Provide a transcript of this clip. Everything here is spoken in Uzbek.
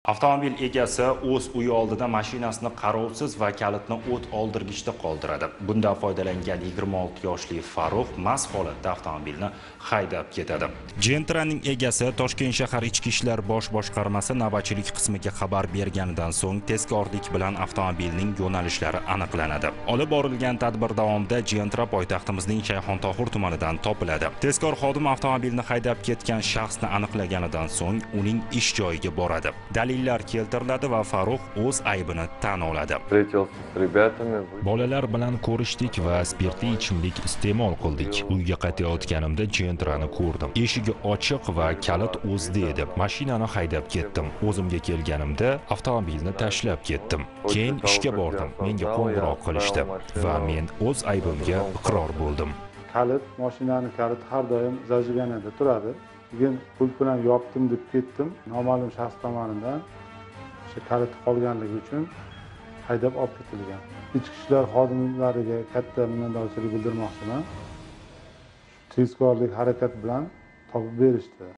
Avtomobil egasi o'z uyi oldida mashinasini qarovsiz va kalitni o't oldirgichda qoldiradi. Bundan foydalangan 26 yoshli Farruh mast holatda avtomobilni haydab ketadi. Gentra'ning egasi Toshkent shahar ichki ishlar bosh boshqarmasi navbatchilik qismiga xabar berganidan so'ng tezkorlik bilan avtomobilning yo'nalishlari aniqlanadi. Olib borilgan tadbir davomida Gentra poytaxtimizning Shayxontohur tumanidan topiladi. Tezkor xodim avtomobilni haydab ketgan shaxsni aniqlaganidan so'ng uning ish joyiga boradi. Dalillar keltiriladi va Farruh o'z aybini tan oladi. Bolalar bilan ko'rishdik va spirtli ichimlik iste'mol qildik. Uyga qaytayotganimda Gentra'ni ko'rdim. Eshigi ochiq va kalit o'zida edi. Mashinani haydab ketdim. O'zimga kelganimda avtomobilni tashlab ketdim. Keyin ishga bordim. Menga qo'ng'iroq qilishdi va men o'z aybimga iqror bo'ldim. Mashinani kaliti har doim zajiganada turadi. Bugun pul bilan yopdim deb ketdim. Noma'lum shaxs tomonidan o'sha kaliti qolganligi uchun haydab olib ketilgan. Ichki ishlar xodimlariga katta minnatdorchilik bildirmoqchiman. Tezkorlik harakat bilan topib berishdi.